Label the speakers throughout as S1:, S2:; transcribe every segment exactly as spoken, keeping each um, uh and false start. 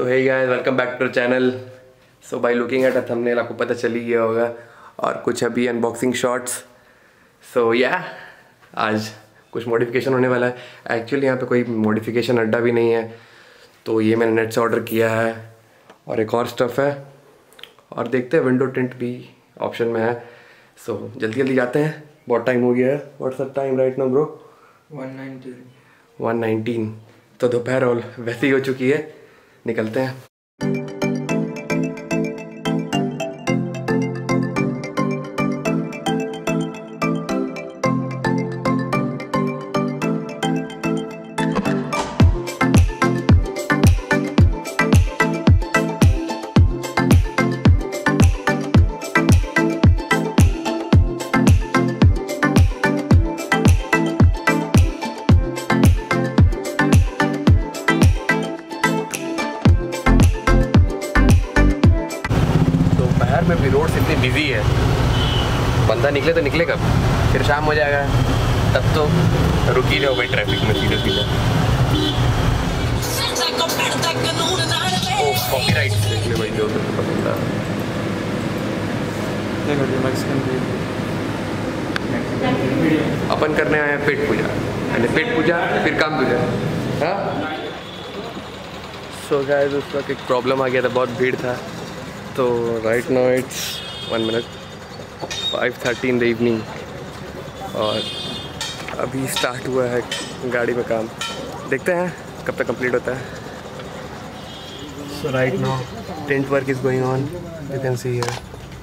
S1: तो hey guys, welcome back to channel. So by looking at a thumbnail आपको पता चल ही गया होगा, और कुछ अभी अनबॉक्सिंग शॉट्स। सो या आज कुछ मॉडिफिकेशन होने वाला है। एक्चुअली यहाँ पे कोई मॉडिफिकेशन अड्डा भी नहीं है, तो ये मैंने नेट से ऑर्डर किया है और एक और स्टफ़ है, और देखते हैं विंडो टिंट भी ऑप्शन में है। सो so, जल्दी जल्दी जाते हैं, बहुत टाइम हो गया है। What's the time right now bro?
S2: One nineteen
S1: one nineteen. तो दोपहर और वैसे ही हो चुकी है, निकलते हैं। में भी रोड्स इतनी बिजी है, बंदा निकले तो निकले कब, फिर शाम हो जाएगा, तब तो रुक ही जाओ भाई ट्रैफिक में सीधे सीधे। ओह कॉपीराइट देखने भाई, जो तो पसंद है। अपन करने आए हैं पेट पूजा, पहले पेट पूजा फिर काम पूजा। हाँ सो गाइस, उस वक्त एक प्रॉब्लम आ गया था, बहुत भीड़ था। तो right now it's one minute five thirty in the evening, और अभी स्टार्ट हुआ है गाड़ी में काम। देखते हैं कब तक कंप्लीट होता है। So right now tent work is going on, you can see here.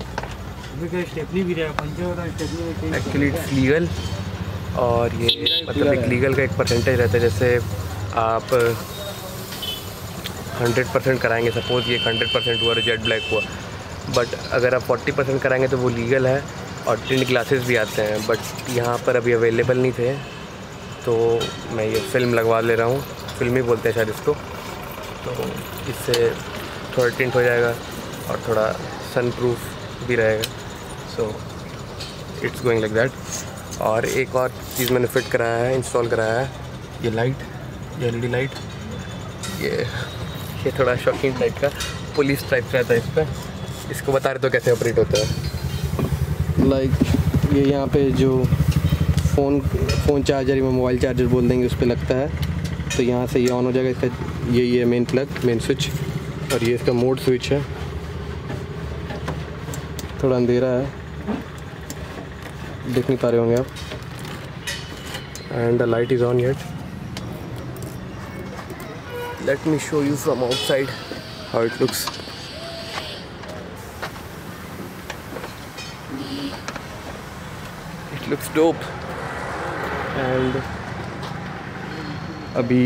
S1: Actually it's legal, और ये मतलब एक लीगल का एक परसेंटेज रहता है। जैसे आप हंड्रेड परसेंट कराएंगे, सपोज ये हंड्रेड परसेंट हुआ और जेट ब्लैक हुआ, बट अगर आप फोर्टी परसेंट कराएंगे तो वो लीगल है। और टिंट ग्लासेस भी आते हैं, बट यहाँ पर अभी अवेलेबल नहीं थे, तो मैं ये फिल्म लगवा ले रहा हूँ। फिल्म ही बोलते हैं शायद इसको। तो इससे थोड़ा टिंट हो जाएगा और थोड़ा सन प्रूफ भी रहेगा। So it's going like that. और एक और चीज़ मैंने फिट कराया है, इंस्टॉल कराया है, ये लाइट, ये एल ई डी लाइट। ये ये थोड़ा शॉकिंग टाइप का पुलिस टाइप रहता है इस पर। इसको बता रहे तो कैसे ऑपरेट होता है। लाइक like, ये यहाँ पे जो फ़ोन फ़ोन चार्जर या मोबाइल चार्जर बोल देंगे उस पर लगता है, तो यहाँ से ये ऑन हो जाएगा। इसका ये ये मेन प्लग, मेन स्विच, और ये इसका मोड स्विच है। थोड़ा अंधेरा है, देख नहीं पा रहे होंगे आप। And the light is on yet. Let me show you from outside how it looks. It looks dope. And अभी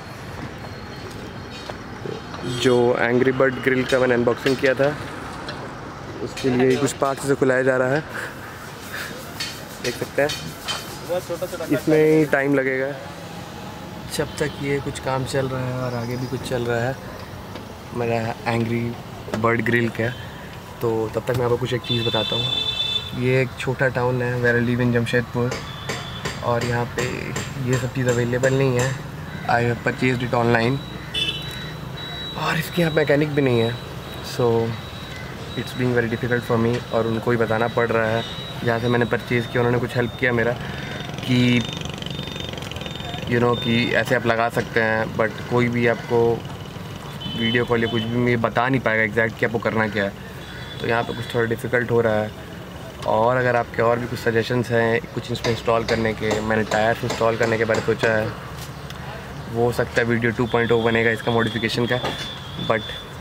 S1: जो एंग्री बर्ड ग्रिल का मैंने अनबॉक्सिंग किया था, उसके लिए कुछ पार्ट्स से खुलाया जा रहा है, देख सकते हैं। इसमें ही टाइम लगेगा जब तक ये कुछ काम चल रहा है, और आगे भी कुछ चल रहा है मेरा एंग्री बर्ड ग्रिल का। तो तब तक मैं आपको कुछ एक चीज़ बताता हूँ। ये एक छोटा टाउन है, where I live in Jamshedpur, और यहाँ पे ये सब चीज़ अवेलेबल नहीं है। I have purchased it online, और इसके यहाँ मैकेनिक भी नहीं है। So it's being very difficult for me, और उनको ही बताना पड़ रहा है। जहाँ से मैंने परचेज़ किया उन्होंने कुछ हेल्प किया मेरा कि यू नो कि ऐसे आप लगा सकते हैं, बट कोई भी आपको वीडियो कॉल या कुछ भी मुझे बता नहीं पाएगा एग्जैक्ट कि आपको करना क्या है। तो यहाँ पे कुछ थोड़ा डिफ़िकल्ट हो रहा है। और अगर आपके और भी कुछ सजेशंस हैं कुछ इसमें इंस्टॉल करने के, मैंने टायर्स इंस्टॉल करने के बारे में सोचा है। वो हो सकता है वीडियो टू पॉइंट ओ बनेगा इसका मॉडिफिकेशन का, बट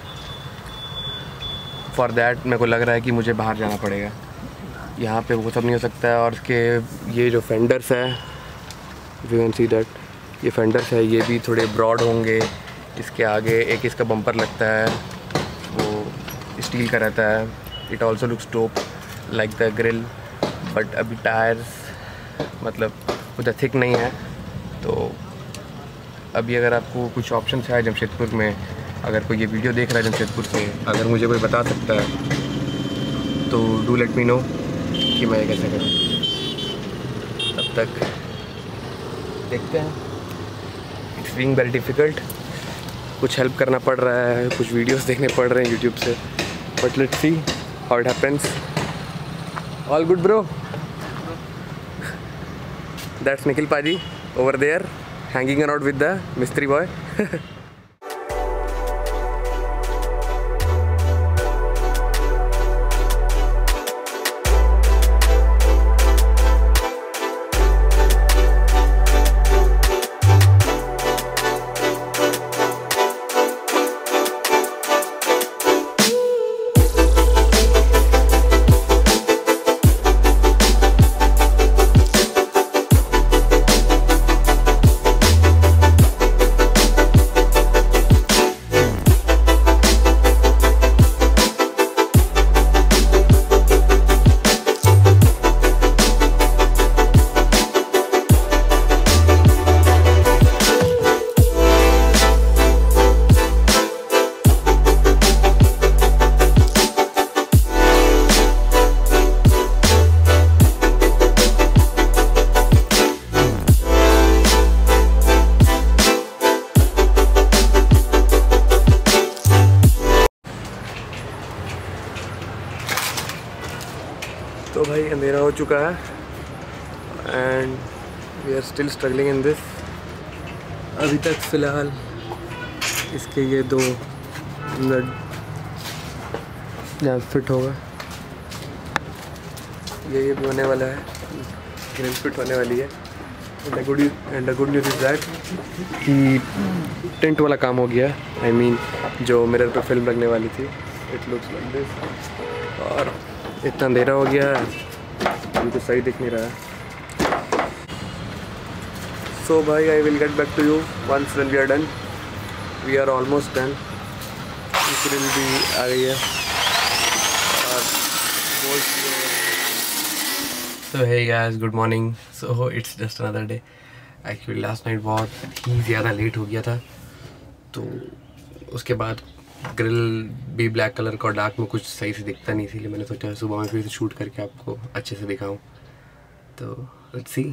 S1: फॉर दैट मेरे को लग रहा है कि मुझे बाहर जाना पड़ेगा। यहाँ पे वो सब नहीं हो सकता है। और इसके ये जो फेंडर्स है, यू कैन सी दैट, ये फेंडर्स है, ये भी थोड़े ब्रॉड होंगे। इसके आगे एक इसका बम्पर लगता है, वो स्टील का रहता है। It also looks top like the grille, but अभी टायर्स मतलब उतना थिक नहीं है। तो अभी अगर आपको कुछ ऑप्शन है जमशेदपुर में, अगर कोई ये वीडियो देख रहा है जमशेदपुर से, अगर मुझे कोई बता सकता है तो डू लेट मी नो कि मैं ये कैसे करूँ। तब तक देखते हैं। इट्स बीइंग वेरी डिफ़िकल्ट, कुछ हेल्प करना पड़ रहा है, कुछ वीडियोस देखने पड़ रहे हैं यूट्यूब से, but let's see how it happens. All good bro. That's Nikhil पाजी over there hanging around with the मिस्त्री बॉय। तो भाई अंधेरा हो चुका है and we are still struggling in this. अभी तक फ़िलहाल इसके ये दो नट यहाँ फिट होगा, ये ये भी होने वाला है, ग्रिल फिट होने वाली है। And good and the good news is that कि टिंट वाला काम हो गया। आई I मीन mean, जो मिरर पे फिल्म लगने वाली थी, इट लुक्स लाइक दिस। और इतना अंधेरा हो गया है, अभी तो सही दिख नहीं रहा है। सो भाई I will get back to you once when we are done. We are almost done. Grill भी आ गई है और so hey guys, good morning. So it's just another day. Actually last night बहुत ही ज़्यादा लेट हो गया था, तो उसके बाद ग्रिल भी ब्लैक कलर का और डार्क में कुछ सही से दिखता नहीं, इसीलिए मैंने सोचा सुबह में फिर से शूट करके आपको अच्छे से दिखाऊं। तो let's see.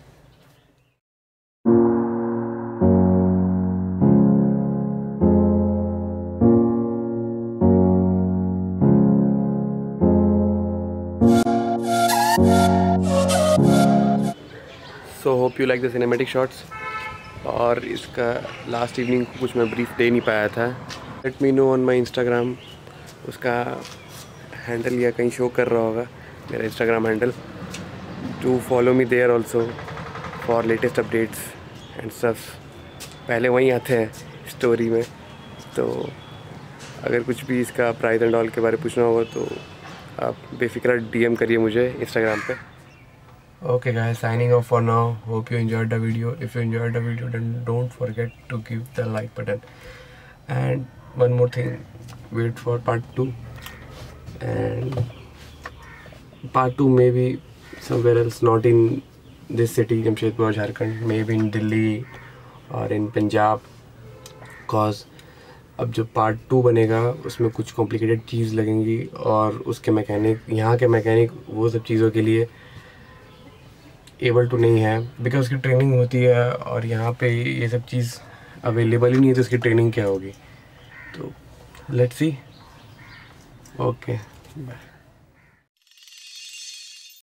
S1: So hope you like the cinematic shots. और इसका लास्ट इवनिंग को कुछ मैं ब्रीफ दे नहीं पाया था। Let me know on my Instagram, उसका हैंडल या कहीं शो कर रहा होगा, मेरा Instagram handle, to follow me there also for latest updates and stuff. पहले वहीं आते हैं स्टोरी में, तो अगर कुछ भी इसका प्राइस एंड ऑल के बारे में पूछना होगा तो आप बेफिक्र डीएम करिए मुझे इंस्टाग्राम पे। Okay guys, signing off for now. Hope you enjoyed the video. If you enjoyed the video, then don't forget to give the like button. And one more thing, wait for part two. And part two may be somewhere else, not in this city, Jamshedpur, Jharkhand. Maybe in Delhi or in Punjab. Cause अब जो part two बनेगा उसमें कुछ complicated चीज़ लगेंगी और उसके mechanic, यहाँ के मैकेनिक वो सब चीज़ों के लिए एबल टू नहीं है, बिकॉज उसकी ट्रेनिंग होती है और यहाँ पे ये सब चीज़ अवेलेबल ही नहीं है, तो उसकी ट्रेनिंग क्या होगी। तो लेट्स सी। Okay bye.